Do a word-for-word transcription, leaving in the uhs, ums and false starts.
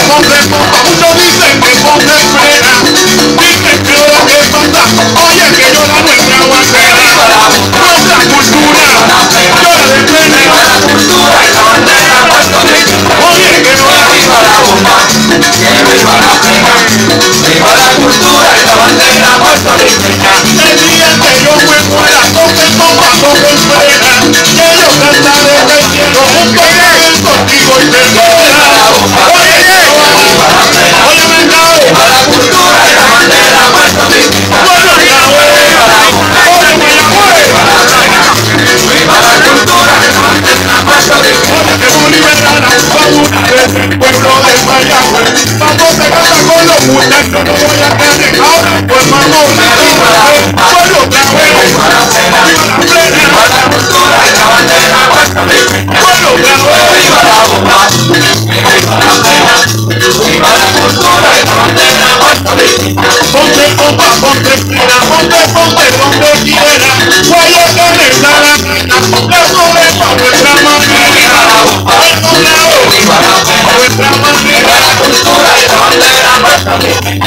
ponte pompa, muchos dicen que ponte frena, dicen que ahora que pasa, oye que yo la nuestra bandera, nuestra cultura, yo la defiendo, la cultura y la bandera Puerto Rico, oye que no la viva la bomba, que viva la pena, viva la cultura y la bandera puertorriqueña. El día que yo me muera, toque pompa, toque frena, que yo cantaré del cielo, un país contigo y te viva la bomba, oye que no la viva la pena, oye me cago, viva la cultura y la bandera puertorriqueña, bueno ya viva la bomba, oye me la viva la pena, viva la cultura y la bandera puertorriqueña, que tú liberarás vamos una vez el pueblo de Mayagüez, vamos a cantar con los muchachos, no voy a quedar ahora, pues vamos a viva la bomba, bueno otra vez, viva la pena, viva la cultura y la bandera puertorriqueña, bueno otra vez, viva la bomba, viva la pena, viva la cultura y la bandera puertorriqueña, ponte pompa, ponte frena, ponte, ponte, donde quiera, Guayacanes a la reina, la solepa nuestra manera, viva la bomba, viva la pena, nuestra manera, la cultura y la bandera puertorriqueña.